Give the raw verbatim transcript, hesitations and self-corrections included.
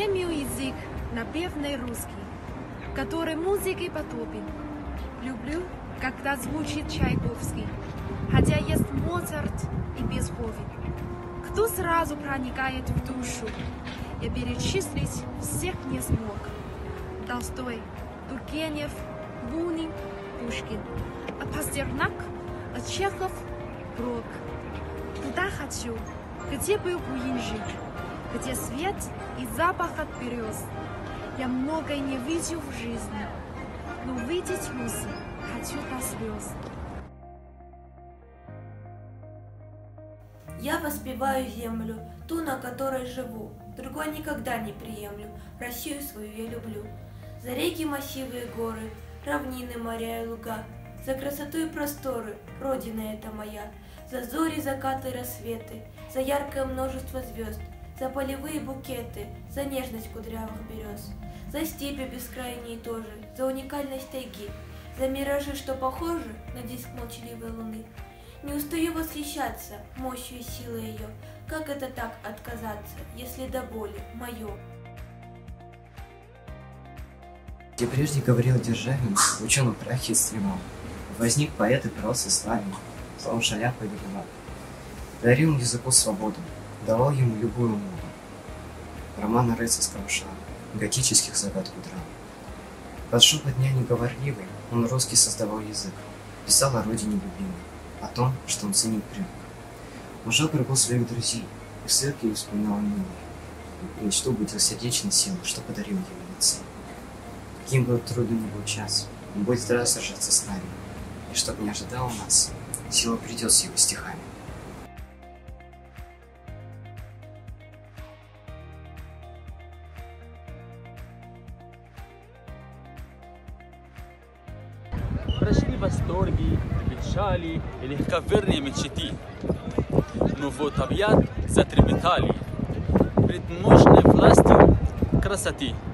имею язык напевный русский, который музыкой потопен. Люблю, когда звучит Чайковский, хотя есть Моцарт и Бетховен. Кто сразу проникает в душу, я перечислить всех не смог. Толстой, Тургенев, Бунин, Пушкин, а Пастернак, а Чехов, Брок. Туда хочу, где был Буинжик, где свет и запах от берез. Я многое не видел в жизни, но видеть музыку хочу до слез. Я воспеваю землю, ту, на которой живу, другой никогда не приемлю, Россию свою я люблю. За реки, массивы и горы, равнины, моря и луга, за красоту и просторы, родина эта моя, за зори, закаты и рассветы, за яркое множество звезд, за полевые букеты, за нежность кудрявых берез, за степи бескрайние тоже, за уникальность тайги, за миражи, что похожи на диск молчаливой луны. Не устаю восхищаться мощью и силой ее, как это так отказаться, если до боли мое. Где прежде говорил Державин, в ученом прахе стремал, возник поэт и проза славен, словом шаляпа и голова. Дарил языку свободу, давал ему любую моду. Романа рыцарского шага, готических загадку драм. Под шепот дня неговорливый он русский создавал язык, писал о родине любимой, о том, что он ценит привык. Он жил кругу своих друзей, и в церкви вспоминал милых, и мечту будил сердечной силой, что подарил ему лицей. Каким был трудный не был час, он будет всегда сражаться с нами, и чтоб не ожидал нас, сила придет с его стихами. Прошли восторги, печали и легковерные мечты, но вот объят затрепетали пред мощной властью красоты.